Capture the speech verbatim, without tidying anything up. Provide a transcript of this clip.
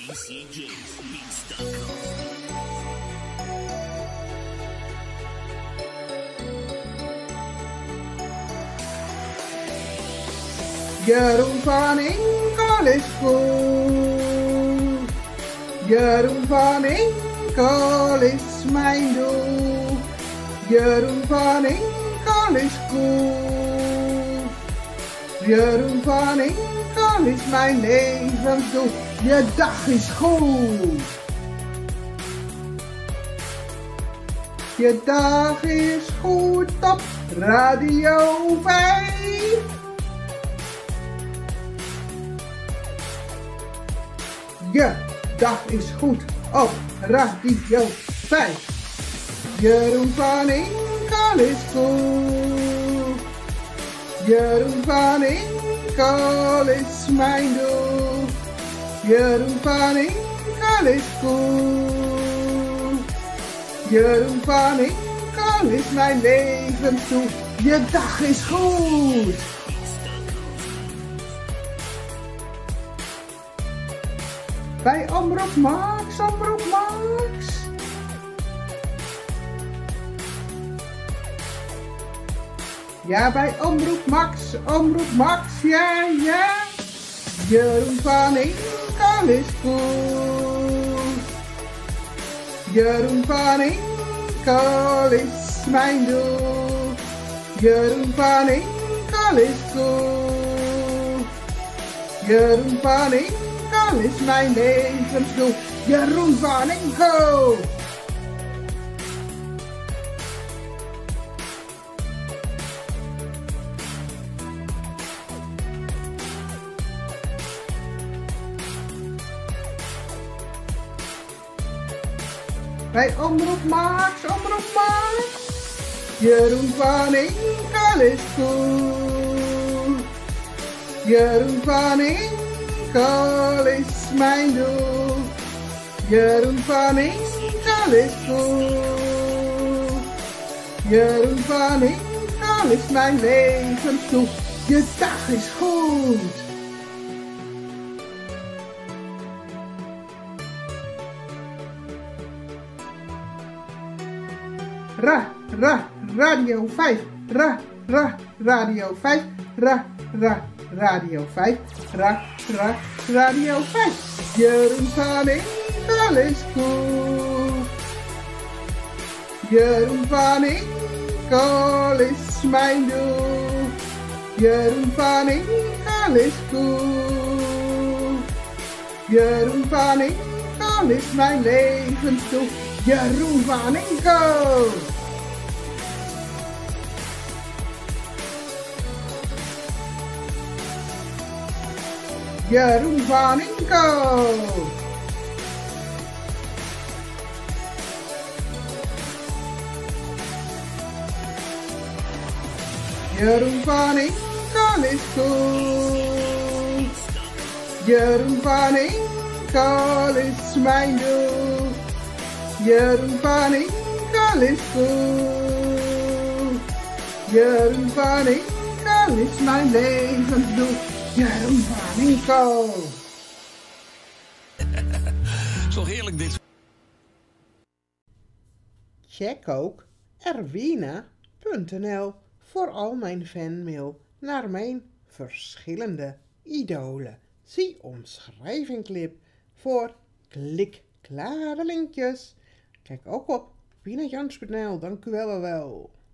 D C Js Beats dot com. Jeroen van Inkel is goed. Jeroen van Inkel is mijn doel. Jeroen van Inkel is goed. Jeroen van Inkel is mijn levensdoel. Je dag is goed. Je dag is goed op Radio vijf. Je dag is goed op Radio vijf. Jeroen van Inkel is goed. Jeroen van Inkel is mijn doel. Jeroen van Inkel is goed. Jeroen van Inkel is mijn levensdoel. Je dag is goed. Bij Omroep Max, Omroep Max. Ja, bij Omroep Max, Omroep Max, ja, ja. Jeroen van Inkel is goed. Jeroen van Inkel is mijn doel. Jeroen van Inkel is goed. Jeroen van Inkel is mijn levensdoel. Jeroen van Inkel. Bij Omroep Max, Omroep Max. Jeroen van Inkel is goed. Jeroen van Inkel is mijn doel. Jeroen van Inkel is goed. Jeroen van Inkel is mijn levensdoel. Je dag is goed. Ra, ra, Radio vijf. Ra, ra, Radio vijf. Ra, ra, Radio vijf. Ra, ra, Radio vijf. Jeroen van Inkel is goed. Jeroen van Inkel is mijn doel. Jeroen van Inkel is goed. Jeroen van Inkel is mijn levensdoel. Jeroen van Inkel. Jeroen van Inkel. Jeroen van Inkel is goed. Jeroen van Inkel is mijn doel. Jeroen van Inkel is goed. Jeroen van Inkel is mijn levensdoel. Jeroen van Inkel. Zo heerlijk dit. Check ook erwina punt n l voor al mijn fanmail naar mijn verschillende idolen. Zie omschrijvingclip voor klikklare linkjes. Kijk ook op wina jans punt n l. Dank u wel wel.